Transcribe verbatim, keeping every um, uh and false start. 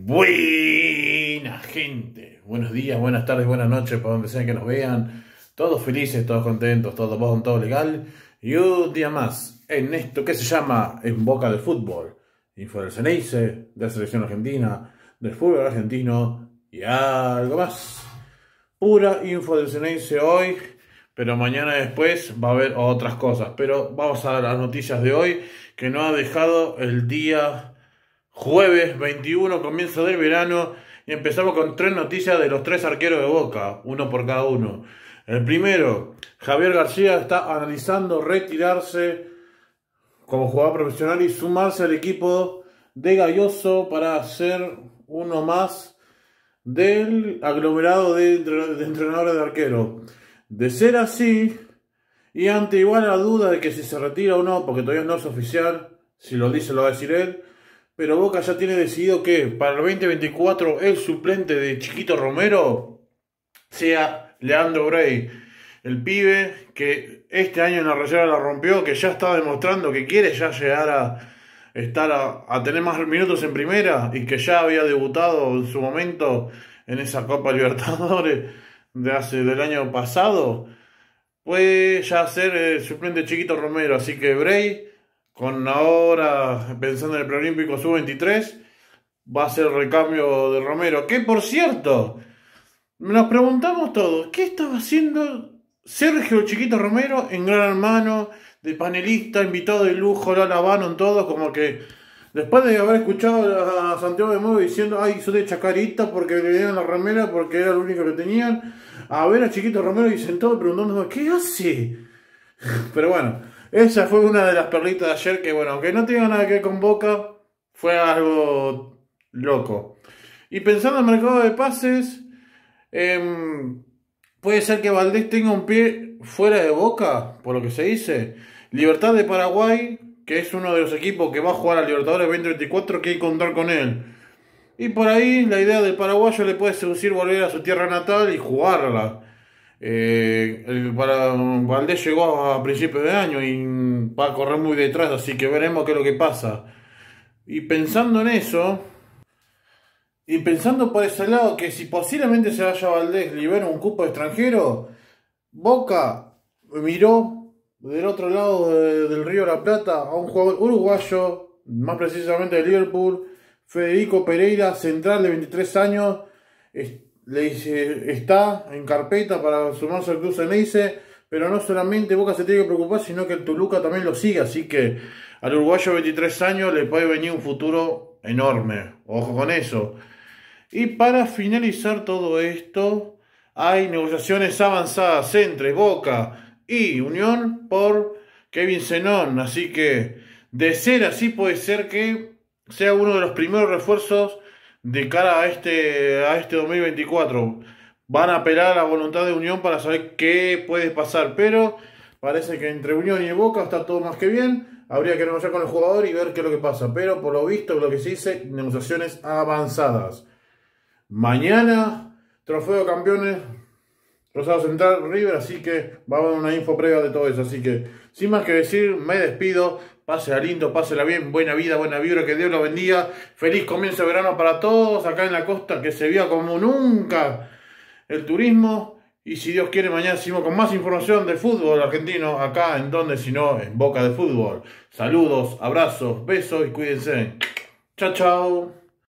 Buena gente, buenos días, buenas tardes, buenas noches, para donde sea que nos vean. Todos felices, todos contentos, todo bon, todo legal. Y un día más en esto que se llama En Boca del Fútbol. Info del Ceneice, de la selección argentina, del fútbol argentino y algo más. Pura info del Ceneice hoy, pero mañana después va a haber otras cosas. Pero vamos a las noticias de hoy, que nos ha dejado el día jueves veintiuno, comienzo del verano, y empezamos con tres noticias de los tres arqueros de Boca, uno por cada uno. El primero, Javier García está analizando retirarse como jugador profesional y sumarse al equipo de Gayoso para ser uno más del aglomerado de, de entrenadores de arquero. De ser así, y ante igual la duda de que si se retira o no, porque todavía no es oficial, si lo dice lo va a decir él, pero Boca ya tiene decidido que para el veinte veinticuatro el suplente de Chiquito Romero sea Leandro Bray, el pibe que este año en la reserva la rompió, que ya está demostrando que quiere ya llegar a estar a, a tener más minutos en primera, y que ya había debutado en su momento en esa Copa Libertadores de hace, del año pasado. Puede ya ser el suplente de Chiquito Romero, así que Bray, con ahora pensando en el preolímpico sub veintitrés, va a ser el recambio de Romero. Que por cierto, nos preguntamos todos, ¿qué estaba haciendo Sergio Chiquito Romero en Gran Hermano, de panelista, invitado de lujo, la lavaron todos? Como que después de haber escuchado a Santiago de Nuevo diciendo, ay, soy de Chacarita porque le dieron la remera porque era lo único que tenían, a ver a Chiquito Romero y sentado preguntando, ¿qué hace? Pero bueno, esa fue una de las perlitas de ayer que, bueno, aunque no tenga nada que ver con Boca, fue algo loco. Y pensando en el mercado de pases, eh, puede ser que Valdés tenga un pie fuera de Boca, por lo que se dice. Libertad de Paraguay, que es uno de los equipos que va a jugar a Libertadores veinte veinticuatro, que hay que contar con él. Y por ahí la idea del paraguayo le puede seducir volver a su tierra natal y jugarla. Eh, el para, Valdés llegó a principios de año y va a correr muy detrás, así que veremos qué es lo que pasa. Y pensando en eso, y pensando por ese lado, que si posiblemente se vaya Valdés, libera un cupo extranjero, Boca miró del otro lado de, del Río de la Plata a un jugador uruguayo, más precisamente de Liverpool, Federico Pereira, central de veintitrés años. Le dice, está en carpeta para sumarse al club Ceneice, pero no solamente Boca se tiene que preocupar, sino que el Toluca también lo sigue, así que al uruguayo de veintitrés años le puede venir un futuro enorme, ojo con eso. Y para finalizar todo esto, hay negociaciones avanzadas entre Boca y Unión por Kevin Zenón, así que de ser así puede ser que sea uno de los primeros refuerzos de cara a este, a este dos mil veinticuatro. Van a apelar a la voluntad de Unión para saber qué puede pasar, pero parece que entre Unión y Boca está todo más que bien. Habría que negociar con el jugador y ver qué es lo que pasa, pero por lo visto, lo que se dice, negociaciones avanzadas. Mañana, trofeo de campeones, Rosario Central, River, así que va a haber una info previa de todo eso. Así que, sin más que decir, me despido. Pásela lindo, pásela bien, buena vida, buena vibra, que Dios los bendiga. Feliz comienzo de verano para todos acá en la costa, que se vea como nunca el turismo. Y si Dios quiere, mañana seguimos con más información del fútbol argentino, acá en donde, si no, en Boca de Fútbol. Saludos, abrazos, besos y cuídense. Chao, chao.